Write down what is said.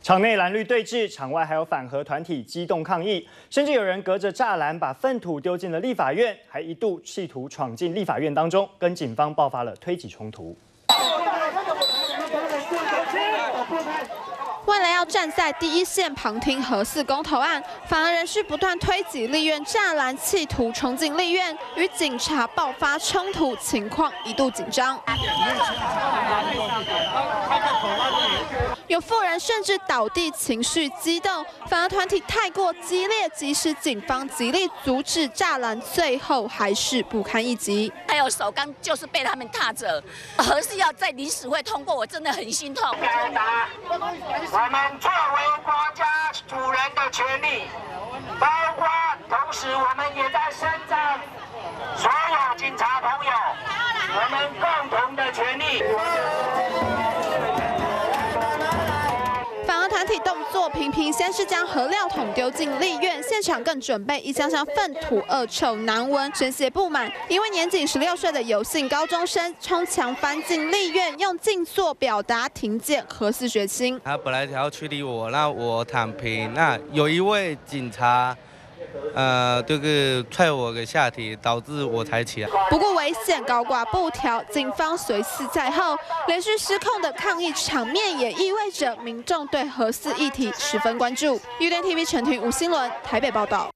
场内蓝绿对峙，场外还有反核团体激动抗议，甚至有人隔着栅栏把粪土丢进了立法院，还一度企图闯进立法院当中，跟警方爆发了推挤冲突。 为了要站在第一线旁听核四公投案，反而人士不断推挤立院栅栏，企图冲进立院，与警察爆发冲突，情况一度紧张。有妇人甚至倒地，情绪激动。反而团体太过激烈，即使警方极力阻止栅栏，最后还是不堪一击。 还有首钢就是被他们踏着，核四要在理事会通过，我真的很心痛。 表达我们作为国家主人的权利，包括同时我们也在伸张所有警察朋友我们共同的权利。 反而团体动作频频，先是将核料桶丢进立院，现场更准备一箱箱粪土，恶臭难闻。宣泄不满，因为年仅16岁的有姓高中生冲墙翻进立院，用静坐表达停建核四决心。 他本来想要驱离我，那我躺平。那有一位警察。 踹我个下体，导致我才起来。 不过危险高挂布条，警方随侍在后，连续失控的抗议场面也意味着民众对核四议题十分关注。UDN TV 陈婷、吴新伦台北报道。